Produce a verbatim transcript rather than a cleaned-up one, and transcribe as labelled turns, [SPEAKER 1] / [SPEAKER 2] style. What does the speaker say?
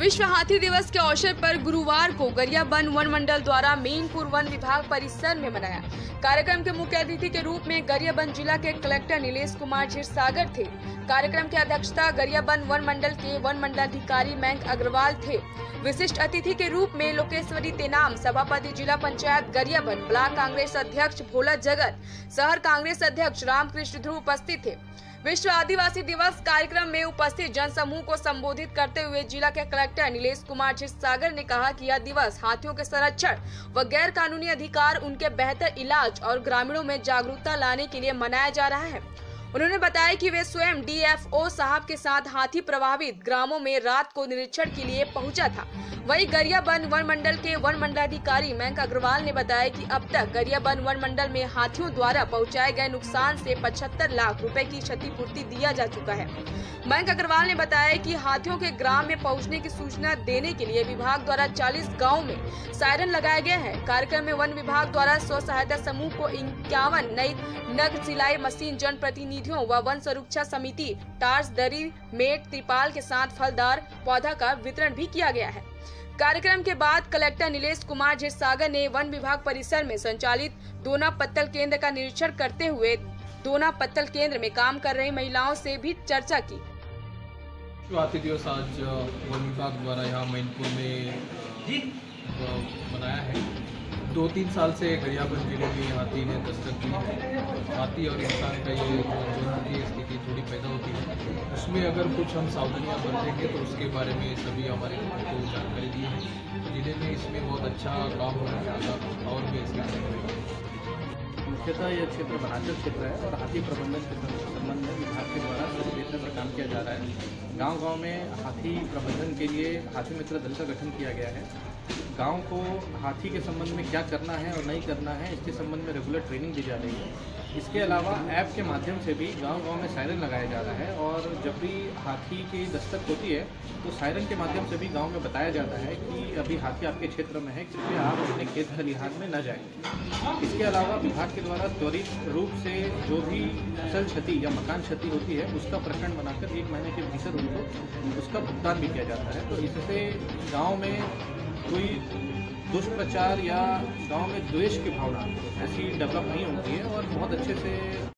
[SPEAKER 1] विश्व हाथी दिवस के अवसर पर गुरुवार को गरियाबंद वन मंडल द्वारा मेनपुर वन विभाग परिसर में मनाया। कार्यक्रम के मुख्य अतिथि के रूप में गरियाबंद जिला के कलेक्टर नीलेश कुमार क्षीरसागर थे। कार्यक्रम की अध्यक्षता गरियाबंद वन मंडल के वन मंडलाधिकारी मयंक अग्रवाल थे। विशिष्ट अतिथि के रूप में लोकेश्वरी तेनाम, सभापति जिला पंचायत गरियाबंद, ब्लॉक कांग्रेस अध्यक्ष भोला जगत, शहर कांग्रेस अध्यक्ष रामकृष्ण ध्रुव उपस्थित थे। विश्व आदिवासी दिवस कार्यक्रम में उपस्थित जनसमूह को संबोधित करते हुए जिला के कलेक्टर नीलेश कुमार क्षीरसागर ने कहा कि यह दिवस हाथियों के संरक्षण व गैर कानूनी अधिकार, उनके बेहतर इलाज और ग्रामीणों में जागरूकता लाने के लिए मनाया जा रहा है। उन्होंने बताया कि वे स्वयं डी एफ ओ साहब के साथ हाथी प्रभावित ग्रामों में रात को निरीक्षण के लिए पहुंचा था। वहीं गरियाबंद वन मंडल के वन मंडलाधिकारी मयंक अग्रवाल ने बताया कि अब तक गरियाबंद वन मंडल में हाथियों द्वारा पहुंचाए गए नुकसान से पचहत्तर लाख रुपए की क्षतिपूर्ति दिया जा चुका है। मयंक अग्रवाल ने बताया कि हाथियों के ग्राम में पहुंचने की सूचना देने के लिए विभाग द्वारा चालीस गाँव में सायरन लगाया गया है। कार्यक्रम में वन विभाग द्वारा स्व सहायता समूह को इक्यावन नई नग सिलाई मशीन, जन प्रतिनिधियों व वन सुरक्षा समिति टार्स, दरी, मेट, त्रिपाल के साथ फलदार पौधा का वितरण भी किया गया है। कार्यक्रम के बाद कलेक्टर नीलेश कुमार क्षीरसागर ने वन विभाग परिसर में संचालित दोना पत्तल केंद्र का निरीक्षण करते हुए दोना पत्तल केंद्र में काम कर रही महिलाओं से भी चर्चा की।
[SPEAKER 2] हाथी दिवस आज वन विभाग द्वारा यहाँ मैनपुर में मनाया है। दो तीन साल से गरियाबंद जिले में हाथी ने दस्तक दी है। हाथी और इंसान का ये जो की स्थिति थोड़ी पैदा होती है, उसमें अगर कुछ हम सावधानियां बरतेंगे तो उसके बारे में सभी हमारे लोगों को जानकारी दी है। जिले में इसमें बहुत अच्छा काम हो रहा है और भी ऐसे
[SPEAKER 3] मुख्यतः यह क्षेत्र वनांचल क्षेत्र है और हाथी प्रबंधन के संबंध में विभाग के द्वारा सचेतन पर काम किया जा रहा है। गांव-गांव में हाथी प्रबंधन के लिए हाथी मित्र दल का गठन किया गया है। गांव को हाथी के संबंध में क्या करना है और नहीं करना है, इसके संबंध में रेगुलर ट्रेनिंग दी जा रही है। इसके अलावा ऐप के माध्यम से भी गांव-गांव में सायरन लगाया जा रहा है और जब भी हाथी की दस्तक होती है तो सायरन के माध्यम से भी गांव में बताया जाता है कि अभी हाथी आपके क्षेत्र में है, कृपया आप अपने खेत खलिहान में न जाएं। इसके अलावा विभाग के द्वारा त्वरित रूप से जो भी फसल क्षति या मकान क्षति होती है उसका प्रकरण बनाकर एक महीने के भीतर उनको उसका भुगतान भी किया जाता है। तो इससे गाँव में कोई दुष्प्रचार या गांव में द्वेष की भावना ऐसी डेवलप नहीं होती है और बहुत अच्छे से